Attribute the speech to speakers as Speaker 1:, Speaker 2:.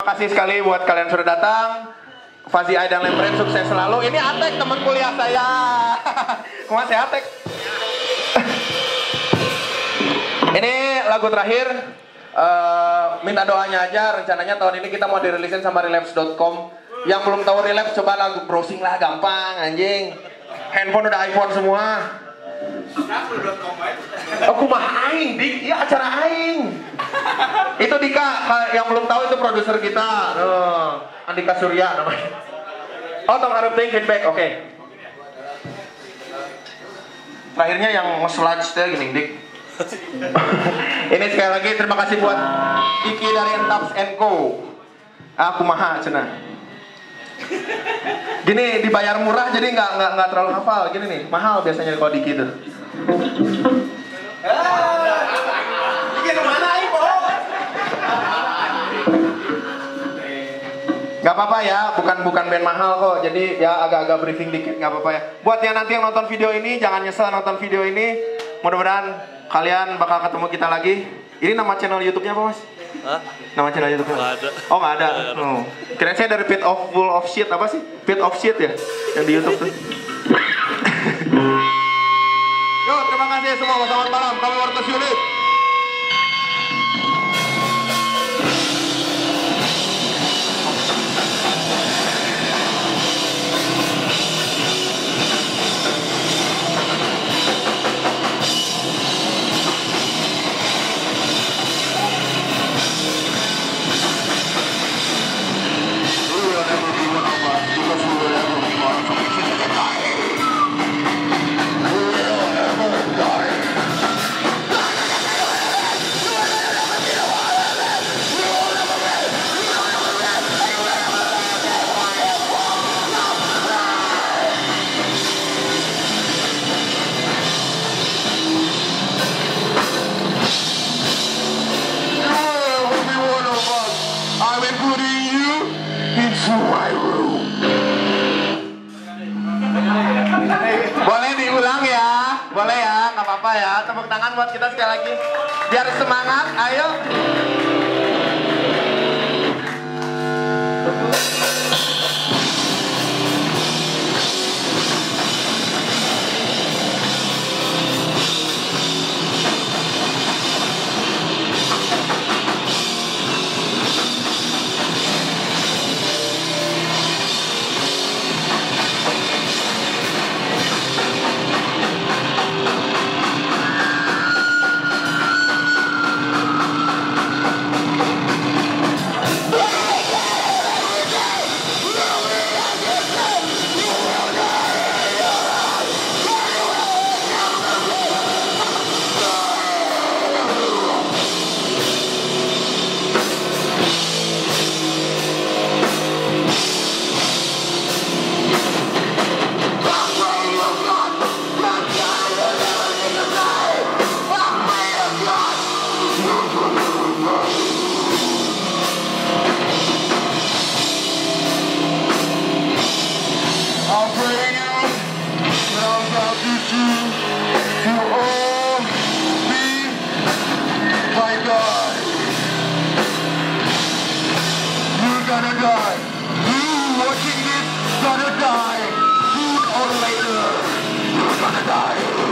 Speaker 1: Terima kasih sekali buat kalian sudah datang. Fazi Ai dan Lempren sukses selalu. Ini Atek teman kuliah saya. Kumaha sehat Atek? Ini lagu terakhir. Minta doanya aja. Rencananya tahun ini kita mau dirilisin sama relapse.com. Yang belum tahu relapse coba lagu browsing lah, gampang anjing. Handphone udah iPhone semua. Aku mah aing, Dik. Iya acara aing. Itu Dika, yang belum tahu itu produser kita. Andika Surya namanya. Oh, tong harap ting feedback, oke. Terakhirnya yang nge-sludge teh gini, Dik. Ini sekali lagi terima kasih buat Diki dari Entaps & Co. Aku maha cenah. Gini dibayar murah jadi nggak terlalu hafal. Gini nih mahal biasanya kalau Diki tuh. Diki mana ibu? Gak apa-apa ya, bukan band mahal kok. Jadi ya agak-agak briefing dikit nggak apa-apa ya. Buat yang nanti yang nonton video ini jangan nyesel nonton video ini. Mudah-mudahan kalian bakal ketemu kita lagi. Ini nama channel YouTube-nya apa Mas?
Speaker 2: Hah?
Speaker 1: Nama channel YouTube-nya?
Speaker 2: Nggak ada.
Speaker 1: Oh nggak ada. Oh. Kirain saya dari Pit of Full of Shit apa sih? Pit of Shit ya? Yang di YouTube tuh. Yo, terima kasih semua. Selamat malam. Kami Wartos Yulit. Boleh diulang ya, boleh ya, nggak apa-apa ya. Tepuk tangan buat kita sekali lagi, biar semangat. Ayo. Gonna die. You watching this gonna die. Sooner or later, you're gonna die.